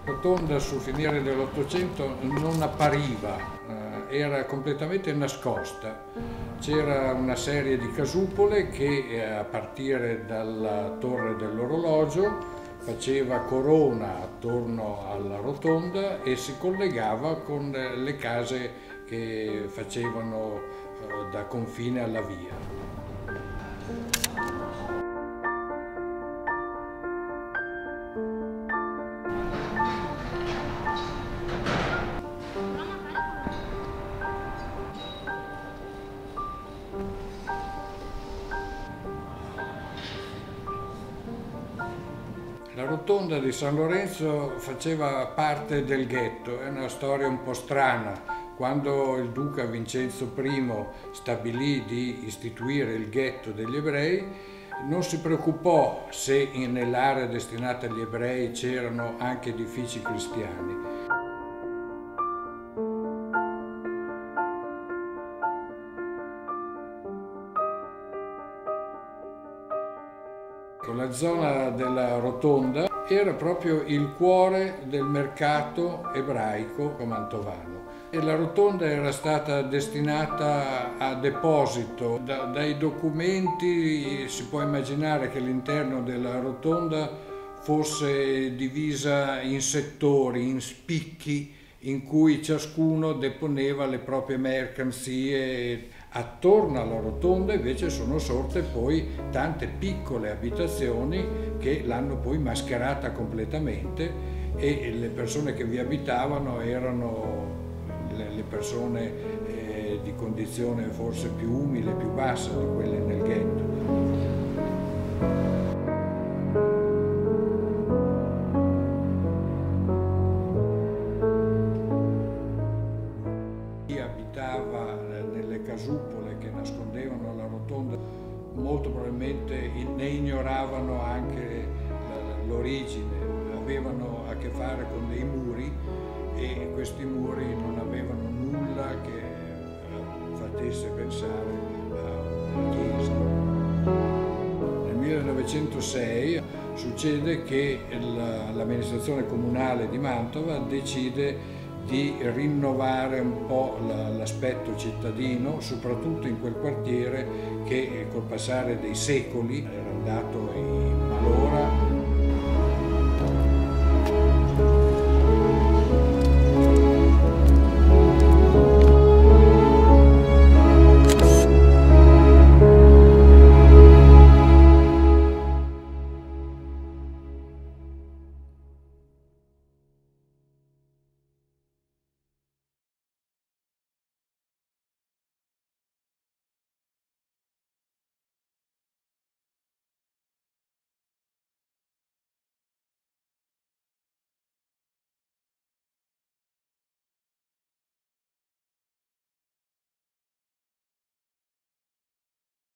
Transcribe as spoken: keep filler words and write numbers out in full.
La rotonda sul finire dell'Ottocento non appariva, eh, era completamente nascosta. C'era una serie di casupole che eh, a partire dalla torre dell'orologio faceva corona attorno alla rotonda e si collegava con le case che facevano eh, da confine alla via. La rotonda di San Lorenzo faceva parte del ghetto, è una storia un po' strana. Quando il duca Vincenzo primo stabilì di istituire il ghetto degli ebrei, non si preoccupò se nell'area destinata agli ebrei c'erano anche edifici cristiani. La zona della rotonda era proprio il cuore del mercato ebraico mantovano e la rotonda era stata destinata a deposito. Da, dai documenti si può immaginare che l'interno della rotonda fosse divisa in settori, in spicchi, in cui ciascuno deponeva le proprie mercanzie. Attorno alla rotonda invece sono sorte poi tante piccole abitazioni che l'hanno poi mascherata completamente e le persone che vi abitavano erano le persone eh, di condizione forse più umile, più bassa di quelle nel ghetto. Chi abitava nelle casupole che nascondevano la rotonda molto probabilmente ne ignoravano anche l'origine, avevano a che fare con dei muri e questi muri non avevano nulla che facesse pensare a una chiesa. Nel millenovecentosei succede che l'amministrazione comunale di Mantova decide di rinnovare un po' l'aspetto cittadino, soprattutto in quel quartiere che col passare dei secoli era andato in